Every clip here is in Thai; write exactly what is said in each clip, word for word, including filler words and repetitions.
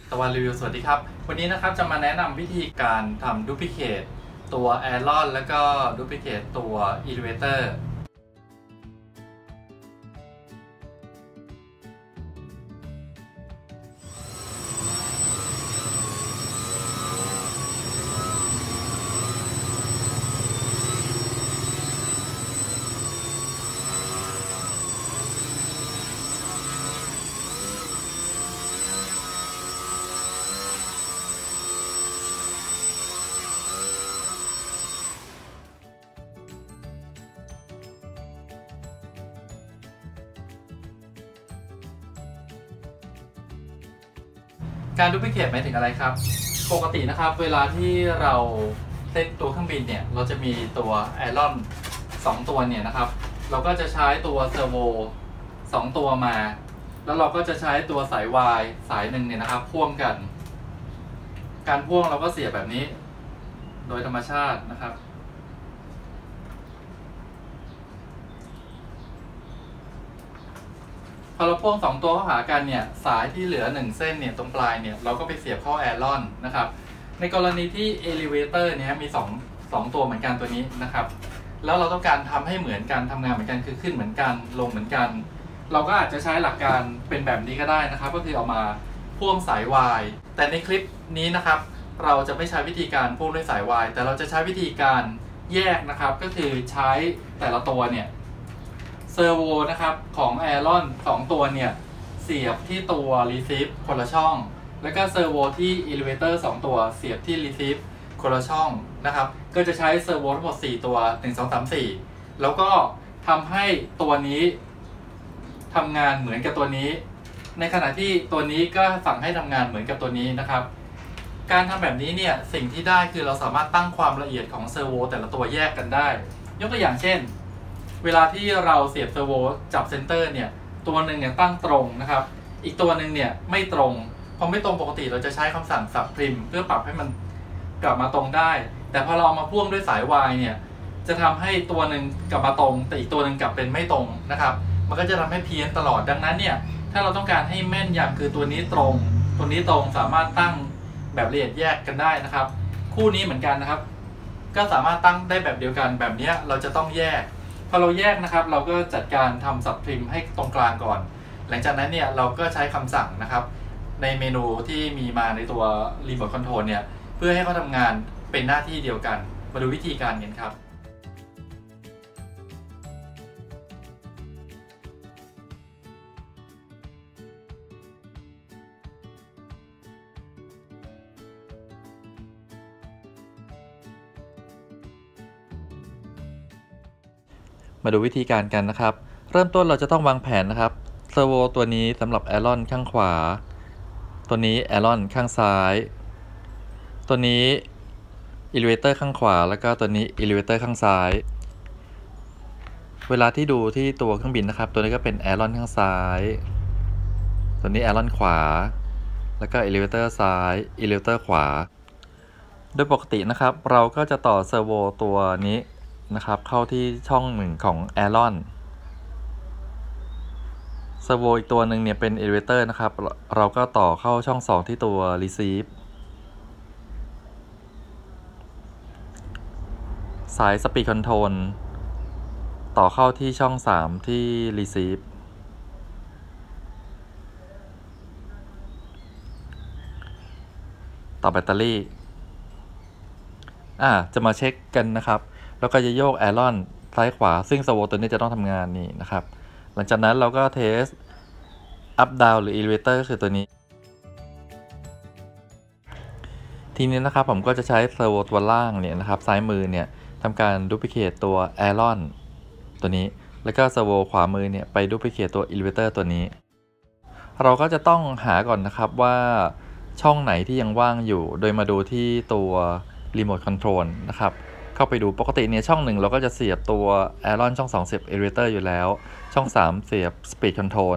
ตะวันรีวิวสวัสดีครับวันนี้นะครับจะมาแนะนำวิธีการทำดูพลิเคทตัวแอรอนแล้วก็ดูพลิเคทตัวอีลิเวเตอร์การดูพลิเคทหมายถึงอะไรครับปกตินะครับเวลาที่เราเซตตัวเครื่องบินเนี่ยเราจะมีตัวไอรอนสองตัวเนี่ยนะครับเราก็จะใช้ตัวเซอร์โวสองตัวมาแล้วเราก็จะใช้ตัวสายวายสายหนึ่งเนี่ยนะครับพ่วงกันการพ่วงเราก็เสียบแบบนี้โดยธรรมชาตินะครับพอเราพ่วงสองตัวเข้าหากันเนี่ยสายที่เหลือหนึ่งเส้นเนี่ยตรงปลายเนี่ยเราก็ไปเสียบเข้าแอรอนนะครับในกรณีที่เอลิเวเตอร์เนี่ยมีสอง สองตัวเหมือนกันตัวนี้นะครับแล้วเราต้องการทำให้เหมือนกันทำงานเหมือนกันคือขึ้นเหมือนกันลงเหมือนกันเราก็อาจจะใช้หลักการเป็นแบบนี้ก็ได้นะครับก็คือเอามาพ่วงสายวายแต่ในคลิปนี้นะครับเราจะไม่ใช้วิธีการพ่วงด้วยสายวายแต่เราจะใช้วิธีการแยกนะครับก็คือใช้แต่ละตัวเนี่ยเซอร์โวนะครับของแอรอนสองตัวเนี่ยเสียบที่ตัว Receive คนละช่องแล้วก็เซอร์โวที่ Elevator สองตัวเสียบที่ Receive คนละช่องนะครับก็จะใช้เซอร์โวทั้งหมดสี่ตัวหนึ่ง สอง สาม สี่แล้วก็ทำให้ตัวนี้ทำงานเหมือนกับตัวนี้ในขณะที่ตัวนี้ก็สั่งให้ทำงานเหมือนกับตัวนี้นะครับการทำแบบนี้เนี่ยสิ่งที่ได้คือเราสามารถตั้งความละเอียดของเซอร์โวแต่ละตัวแยกกันได้ยกตัวอย่างเช่นเวลาที่เราเสียบเซอร์โวจับเซนเตอร์เนี่ยตัวหนึ่งเนี่ยตั้งตรงนะครับอีกตัวหนึ่งเนี่ยไม่ตรงพอไม่ตรงปกติเราจะใช้คำสั่งสับพริมเพื่อปรับให้มันกลับมาตรงได้แต่พอเราเอามาพ่วงด้วยสายวายเนี่ยจะทำให้ตัวหนึ่งกลับมาตรงแต่อีกตัวหนึ่งกลับเป็นไม่ตรงนะครับมันก็จะทำให้เพี้ยนตลอดดังนั้นเนี่ยถ้าเราต้องการให้แม่นยำคือตัวนี้ตรงตัวนี้ตรงสามารถตั้งแบบละเอียดแยกกันได้นะครับคู่นี้เหมือนกันนะครับก็สามารถตั้งได้แบบเดียวกันแบบนี้เราจะต้องแยกพอเราแยกนะครับเราก็จัดการทำสับพริมให้ตรงกลางก่อนหลังจากนั้นเนี่ยเราก็ใช้คำสั่งนะครับในเมนูที่มีมาในตัวรีโมทคอนโทรลเนี่ยเพื่อให้เขาทำงานเป็นหน้าที่เดียวกันมาดูวิธีการกันครับมาดูวิธีการกันนะครับเริ่มต้นเราจะต้องวางแผนนะครับเซอร์โวตัวนี้สำหรับแอรอนข้างขวาตัวนี้แอรอนข้างซ้ายตัวนี้อิลิเวเตอร์ข้างขวาแล้วก็ตัวนี้อิลิเวเตอร์ข้างซ้ายเวลาที่ดูที่ตัวเครื่องบินนะครับตัวนี้ก็เป็นแอรอนข้างซ้ายตัวนี้แอรอนขวาแล้วก็อิลิเวเตอร์ซ้ายอิลิเวเตอร์ขวาโดยปกตินะครับเราก็จะต่อเซอร์โวตัวนี้นะครับเข้าที่ช่องหนึ่งของแอรอนเซอร์โวอีกตัวหนึ่งเนี่ยเป็น Elevator นะครับเราก็ต่อเข้าช่องสองที่ตัว Receive สาย Speed Control ต่อเข้าที่ช่องสามที่ Receive ต่อแบตเตอรี่อ่าจะมาเช็คกันนะครับแล้วก็จะโยกแอรอนซ้ายขวาซึ่งเซอร์โวตัวนี้จะต้องทำงานนี่นะครับหลังจากนั้นเราก็เทส up down หรือ elevator ก็คือตัวนี้ทีนี้นะครับผมก็จะใช้เซอร์โวตัวล่างเนี่ยนะครับซ้ายมือเนี่ยทำการดูพลิเคทตัวแอรอนตัวนี้แล้วก็เซอร์โวขวามือเนี่ยไปดูพลิเคทตัว elevator ตัวนี้เราก็จะต้องหาก่อนนะครับว่าช่องไหนที่ยังว่างอยู่โดยมาดูที่ตัวรีโมทคอนโทรลนะครับเข้าไปดูปกติเนี่ยช่องหนึ่งเราก็จะเสียบตัวแอรอนช่องสองเสียบ elevator อยู่แล้วช่องสามเสียบ speed control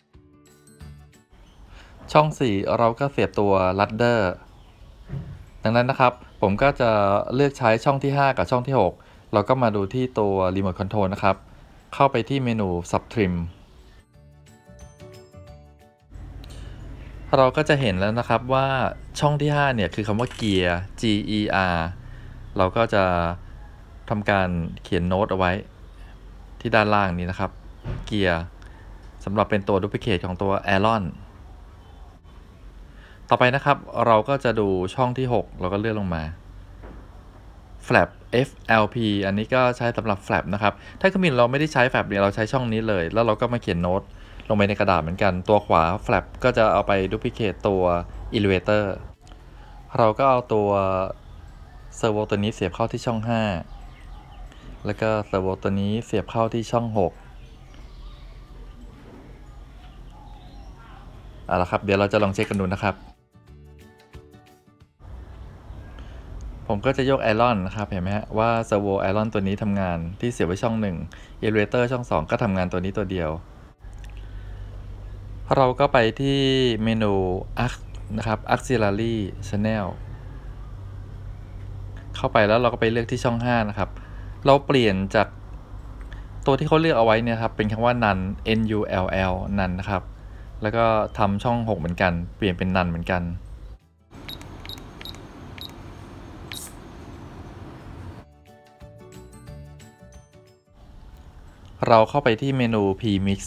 ช่องสี่เราก็เสียบตัว ladder ดังนั้นนะครับผมก็จะเลือกใช้ช่องที่ห้ากับช่องที่หกเราก็มาดูที่ตัว remote control นะครับเข้าไปที่เมนู subtrim เราก็จะเห็นแล้วนะครับว่าช่องที่ห้าเนี่ยคือคำว่าเกียร์ G E R เราก็จะทำการเขียนโน้ตเอาไว้ที่ด้านล่างนี้นะครับเกียร์สำหรับเป็นตัวดูพลิเคทของตัว Aeron ต่อไปนะครับเราก็จะดูช่องที่หกเราก็เลื่อนลงมา flap F L P อันนี้ก็ใช้สำหรับ flap นะครับถ้าเครื่องบินเราไม่ได้ใช้ flap เนี่ยเราใช้ช่องนี้เลยแล้วเราก็มาเขียนโน้ตลงไปในกระดาษเหมือนกันตัวขวา flap ก็จะเอาไปดูพลิเคทตัว elevator เราก็เอาตัวเซอร์โวตัวนี้เสียบเข้าที่ช่องห้าแล้วก็เซอร์โวตัวนี้เสียบเข้าที่ช่องหกเอาละครับเดี๋ยวเราจะลองเช็คกันดูนะครับผมก็จะยกไอรอนนะครับเห็นไหมฮะว่าเซอร์โวไอรอนตัวนี้ทำงานที่เสียบไว้ช่องหนึ่งเอลิเวเตอร์ช่องสองก็ทำงานตัวนี้ตัวเดียวเราก็ไปที่เมนู Arc นะครับ Auxiliary Channel เข้าไปแล้วเราก็ไปเลือกที่ช่องห้านะครับเราเปลี่ยนจากตัวที่เขาเลือกเอาไว้เนี่ยครับเป็นคำว่า none N U L L none นะครับแล้วก็ทำช่องหกเหมือนกันเปลี่ยนเป็น none เหมือนกันเราเข้าไปที่เมนู P-Mix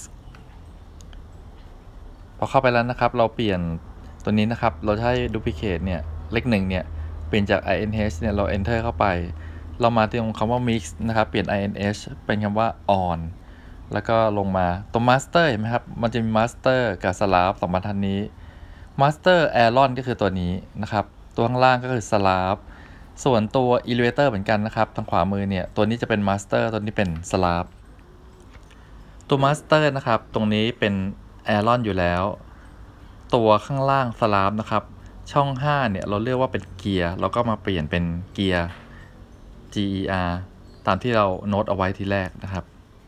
พอเข้าไปแล้วนะครับเราเปลี่ยนตัวนี้นะครับเราจะให้ duplicate เนี่ยเลขหนึ่งเนี่ยเปลี่ยนจาก inh เนี่ยเรา enter เข้าไปเรามาที่ตรงคำว่า mix นะครับเปลี่ยน inh เป็นคำว่า on แล้วก็ลงมาตัว master เห็นไหมครับมันจะมี master กับ slab สองบรรทัดนี้ master Aeron ก็คือตัวนี้นะครับตัวข้างล่างก็คือ slab ส่วนตัว elevator เหมือนกันนะครับทางขวามือเนี่ยตัวนี้จะเป็น master ตัวนี้เป็น slab ตัว master นะครับตรงนี้เป็น Aeron อยู่แล้วตัวข้างล่าง slab นะครับช่องห้าเนี่ยเราเลือกว่าเป็นเกียร์เราก็มาเปลี่ยนเป็นเกียร์ G E R ตามที่เราโน้ตเอาไว้ทีแรกนะครับ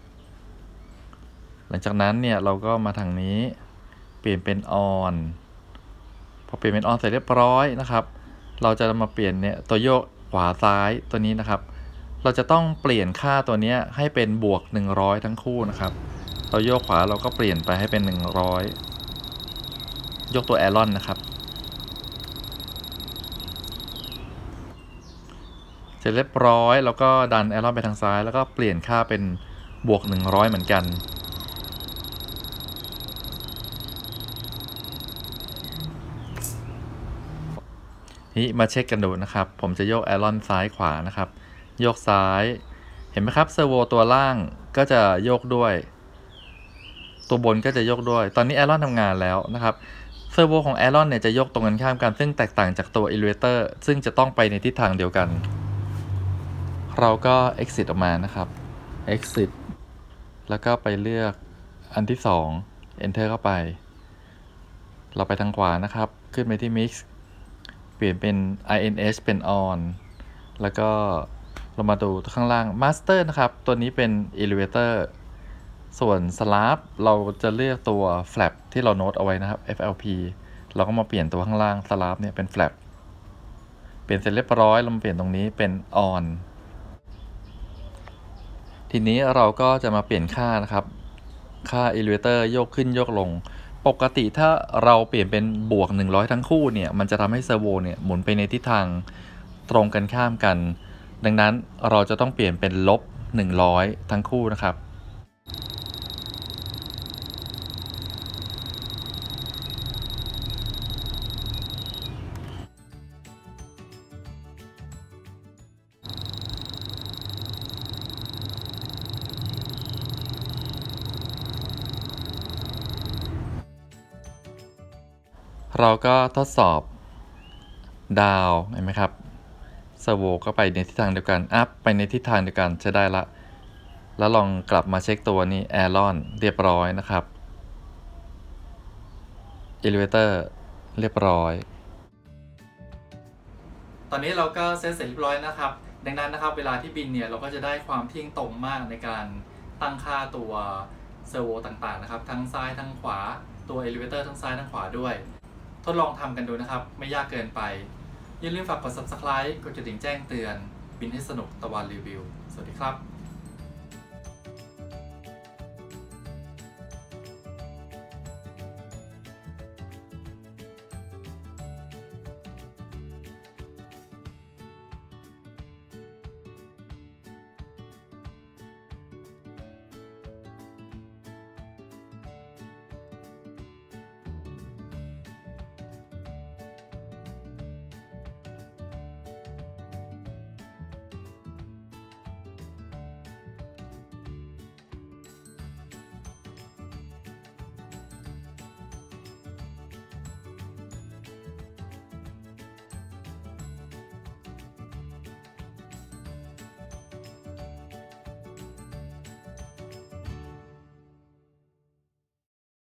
หลังจากนั้นเนี่ยเราก็มาทางนี้เปลี่ยนเป็น on พอเปลี่ยนเป็น on เสร็จเรียบร้อยนะครับเราจะมาเปลี่ยนเนี่ยตัวโยกขวาซ้ายตัวนี้นะครับเราจะต้องเปลี่ยนค่าตัวนี้ให้เป็นบวกหนึ่งร้อยทั้งคู่นะครับเราโยกขวาเราก็เปลี่ยนไปให้เป็นหนึ่งร้อยยกตัว Aeron นะครับเสร็จเรียบร้อยแล้วก็ดัน Aeron ไปทางซ้ายแล้วก็เปลี่ยนค่าเป็นบวกหนึ่งร้อยเหมือนกันนี่มาเช็คกันดูนะครับผมจะโยก Aeron ซ้ายขวานะครับโยกซ้ายเห็นไหมครับเซอร์โวตัวล่างก็จะโยกด้วยตัวบนก็จะโยกด้วยตอนนี้ Aeron ทำงานแล้วนะครับเซอร์โวของ Aeron เนี่ยจะโยกตรงกันข้ามกันซึ่งแตกต่างจากตัว Elevator ซึ่งจะต้องไปในทิศทางเดียวกันเราก็ exit ออกมานะครับ exit แล้วก็ไปเลือกอันที่สอง enter เข้าไปเราไปทางขวานะครับขึ้นไปที่ mix เปลี่ยนเป็น inh เป็น on แล้วก็เรามาดูข้างล่าง master นะครับตัวนี้เป็น elevator ส่วน slab เราจะเลือกตัว flap ที่เราโน้ตเอาไว้นะครับ F L P เราก็มาเปลี่ยนตัวข้างล่าง slab เนี่ยเป็น flap เปลี่ยนเสร็จเรียบร้อยเรามาเปลี่ยนตรงนี้เป็น on ทีนี้เราก็จะมาเปลี่ยนค่านะครับค่า elevator โยกขึ้นโยกลงปกติถ้าเราเปลี่ยนเป็นบวกหนึ่งร้อยทั้งคู่เนี่ยมันจะทำให้เซอร์โวเนี่ยหมุนไปในทิศทางตรงกันข้ามกันดังนั้นเราจะต้องเปลี่ยนเป็นลบหนึ่งร้อยทั้งคู่นะครับเราก็ทดสอบดาวเห็นไหมครับเซอร์โวก็ไปในทิศทางเดียวกันอัพไปในทิศทางเดียวกันใช้ได้ละแล้วลองกลับมาเช็คตัวนี้ Aeron เรียบร้อยนะครับ Elevator เรียบร้อยตอนนี้เราก็เซตเสร็จเรียบร้อยนะครับดังนั้นนะครับเวลาที่บินเนี่ยเราก็จะได้ความเที่ยงตรงมากในการตั้งค่าตัวเซอร์โวต่างๆนะครับทั้งซ้ายทั้งขวาตัว Elevator ทั้งซ้ายทั้งขวาด้วยทดลองทำกันดูนะครับไม่ยากเกินไปอย่าลืมฝากกด ซับสไครบ์ กดกระดิ่งแจ้งเตือนบินให้สนุกตะวันรีวิวสวัสดีครับ